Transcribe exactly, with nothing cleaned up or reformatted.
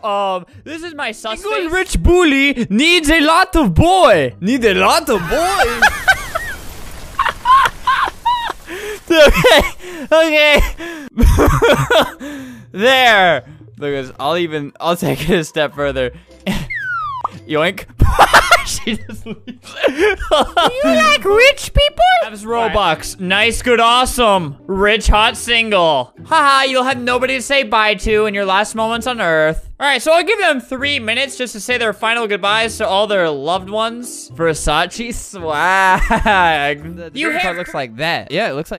Um, this is my suspect. Single rich bully needs a lot of boy. Need a lot of boy. Okay, okay. There. Look at this. I'll even, I'll take it a step further. Yoink. She just leaves. You like rich people? That's Robux. Nice, good, awesome. Rich, hot, single. Haha, you'll have nobody to say bye to in your last moments on Earth. All right, so I'll give them three minutes just to say their final goodbyes to all their loved ones. Versace swag. The You hair hair looks like that. Yeah, it looks like